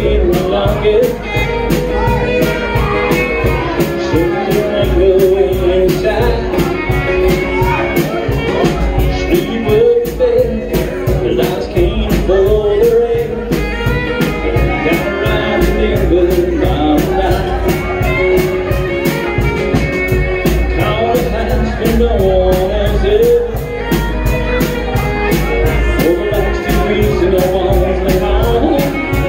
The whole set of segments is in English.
wait no longer. Something I go inside. Sleep up in bed, the lights can't hold the rain. Gotta ride to England by night. Call the house when no one else is. Overlooks the trees and no one's left home.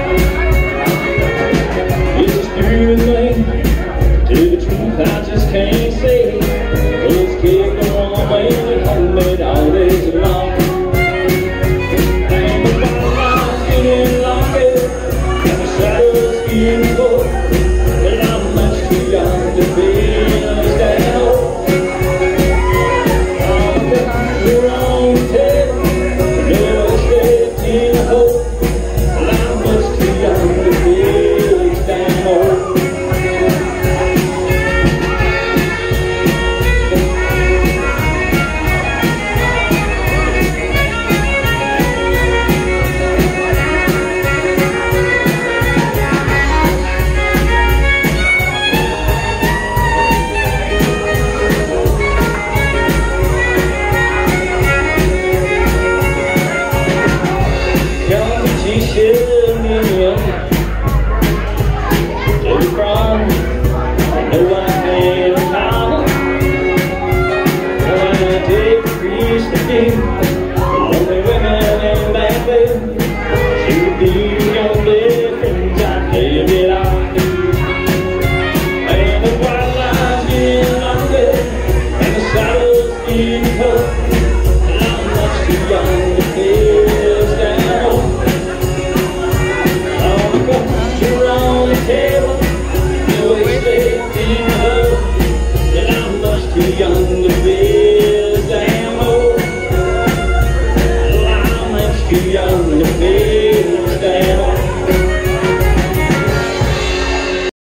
It's a stupid thing, to tell the truth I just can't say. Let's keep the woman at home and all days long. And the firelight's getting longer, and the shadows getting cold. But I'm much too young to be understand. All the cards are on the table, never stepped in a hole. But I'm much too young to be stand old. Only women in back then, she would be the only friends I'd have it on. And the white lines getting longer, and the shadows getting cold. And I'm much too young to face down. All the cards are on the table, no way stepped in the hole. And I'm much too young